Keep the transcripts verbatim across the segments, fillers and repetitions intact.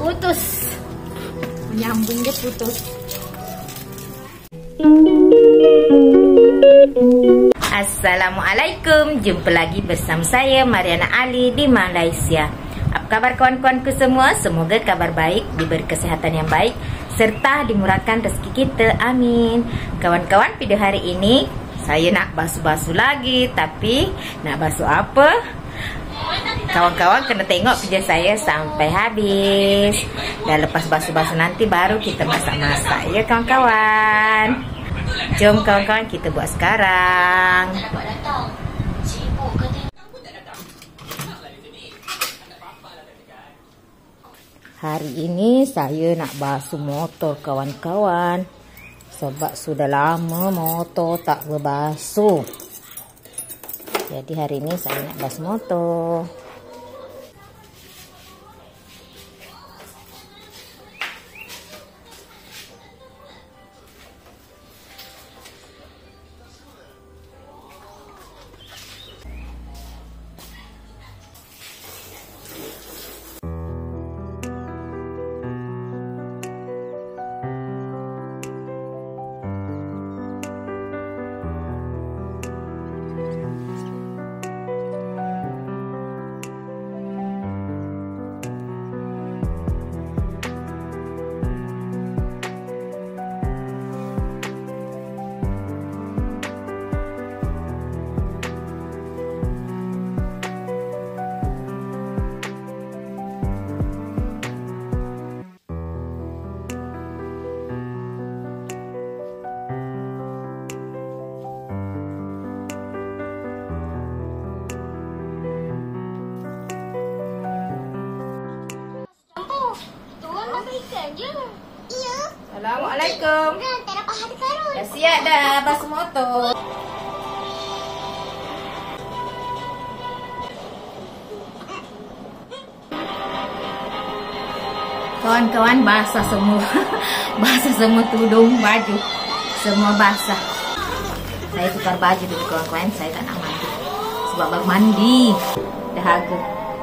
putus. Menyambung dia putus. Assalamualaikum, jumpa lagi bersama saya Mariana Ali di Malaysia. Apa kabar kawan-kawanku semua? Semoga kabar baik, diberi kesehatan yang baik, serta dimurahkan rezeki kita, amin. Kawan-kawan, video hari ini saya nak basuh-basuh lagi. Tapi nak basuh apa? Kawan-kawan kena tengok video saya sampai habis. Dan lepas basuh-basuh nanti baru kita masak-masak, ya kawan-kawan. Jom kawan-kawan kita buat sekarang. Hari ini saya nak basuh motor kawan-kawan, sebab sudah lama motor tak berbasuh. Jadi hari ini saya nak basuh motor. Assalamualaikum. Dah siap dah basuh motor. Kawan-kawan, basah semua. Basah semua tudung, baju. Semua basah. Saya tukar baju dulu kawan-kawan. Saya tak nak mandi. Sebab baru mandi dahaga.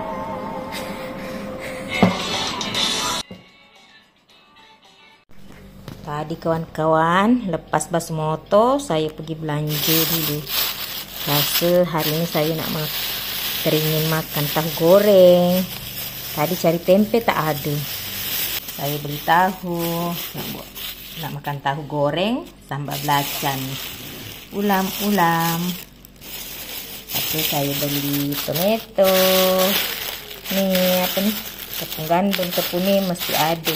Tadi kawan-kawan, lepas basuh motor, saya pergi belanja dulu. Rasa hari ini saya nak ma teringin makan tahu goreng. Tadi cari tempe tak ada. Saya beli tahu, nak buat, nak makan tahu goreng sambal belacan. Ulam-ulam. Tapi saya beli tomato. Ni apa ni? Tepung gandum, tepung ni mesti ada.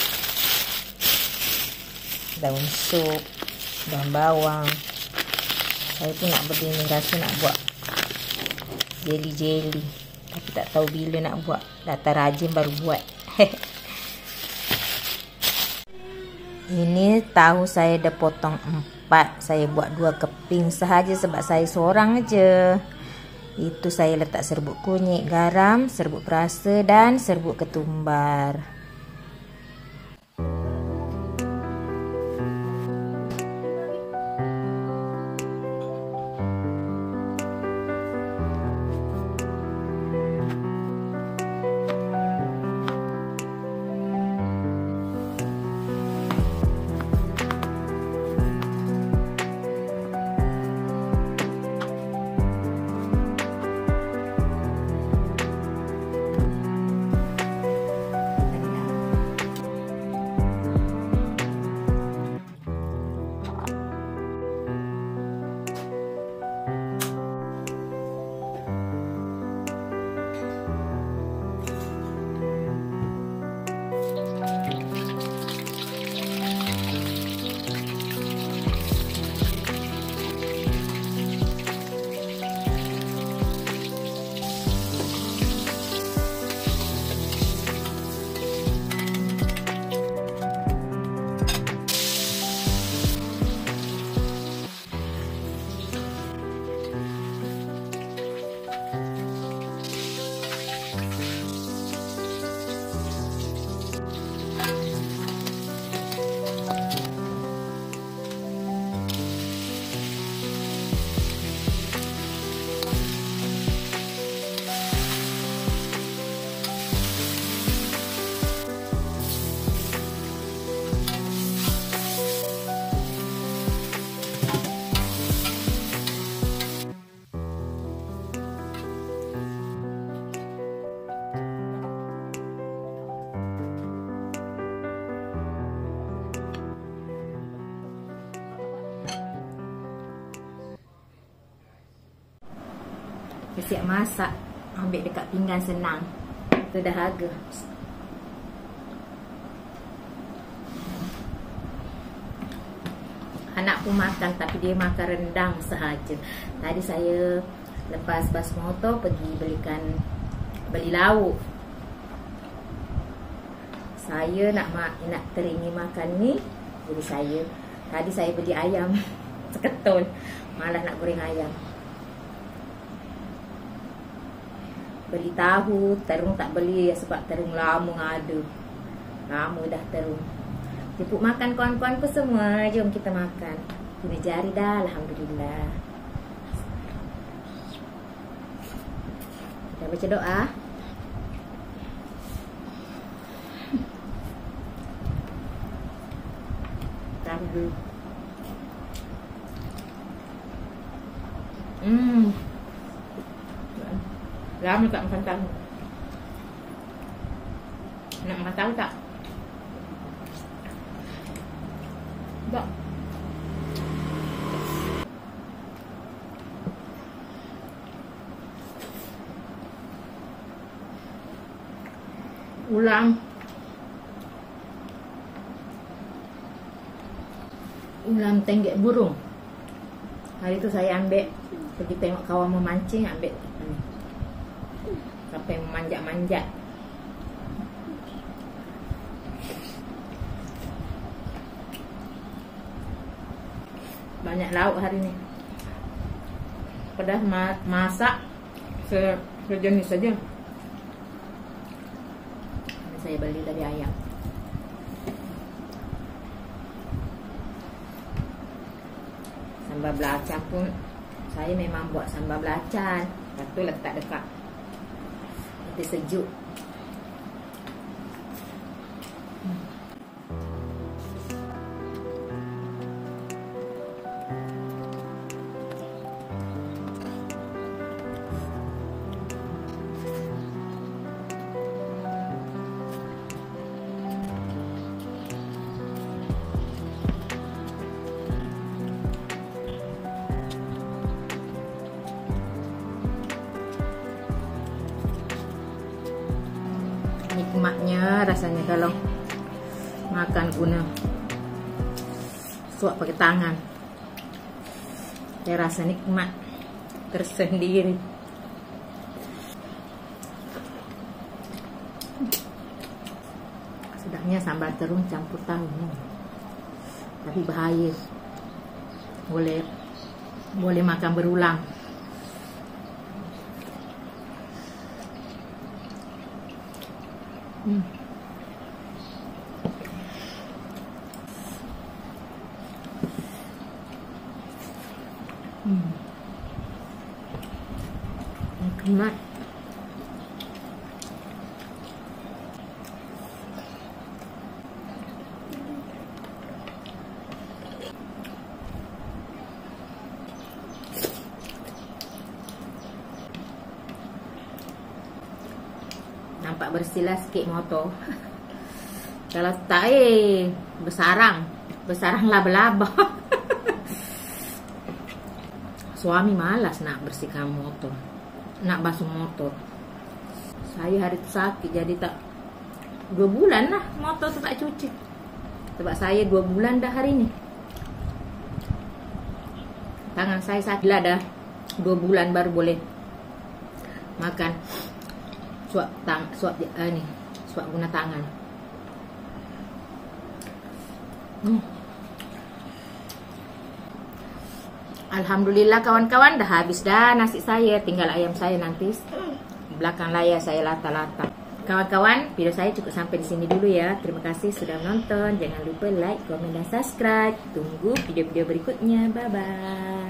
Daun sup, daun bawang. Saya pun nak beli ni, rasa nak buat jeli-jeli, tapi tak tahu bila nak buat. Datang rajin baru buat. Ini tahu saya dah potong empat. Saya buat dua keping sahaja sebab saya seorang aja. Itu saya letak serbuk kunyit, garam, serbuk perasa dan serbuk ketumbar. siap masak, ambil dekat pinggan senang. Itu dah harga. Anak pun makan, tapi dia makan rendang sahaja. Tadi saya lepas bas motor pergi belikan beli lauk. Saya nak mak nak teringin makan ni, jadi saya tadi saya beli ayam seketul, malah nak goreng ayam. Beli tahu, terung tak beli sebab terung lama ada. Lama dah terung. Jemput makan kawan-kawanku semua, jom kita makan. Guna jari dah, alhamdulillah. Kita baca doa. Tahu dulu. Hmm. Lama tak makan tahu. Nak makan tahu tak? Tak. Ulam. Ulam tenggek burung. Hari tu saya ambil, pergi tengok kawan memancing, ambil sampai memanjat-manjat. Banyak lauk hari ni. Pedas ma masak se sejenis saja. Saya beli dari ayam. Sambal belacan pun saya memang buat sambal belacan. Lepas tu letak dekat nanti sejuk. Nikmatnya rasanya kalau makan guna suap pakai tangan, ya rasa nikmat tersendiri. Sedapnya sambal terung campur tahu, tapi bahaya, boleh boleh makan berulang. Hmm. Hmm. Nikmat. Nampak bersihlah sikit motor. Kalau tak eh bersarang, bersarang laba-laba. Suami malas nak bersihkan motor, nak basuh motor. Saya hari tu sakit, jadi tak dua bulan lah motor tu tak cuci. Sebab saya dua bulan dah hari ni. Tangan saya sakit lah dah dua bulan baru boleh makan. Suap tang, suap uh, ni, suap guna tangan. Hmm. Alhamdulillah kawan-kawan, dah habis dah nasi saya. Tinggal ayam saya nanti belakang layar saya lata-lata. Kawan-kawan, video saya cukup sampai di sini dulu ya. Terima kasih sudah menonton. Jangan lupa like, komen dan subscribe. Tunggu video-video berikutnya. Bye bye.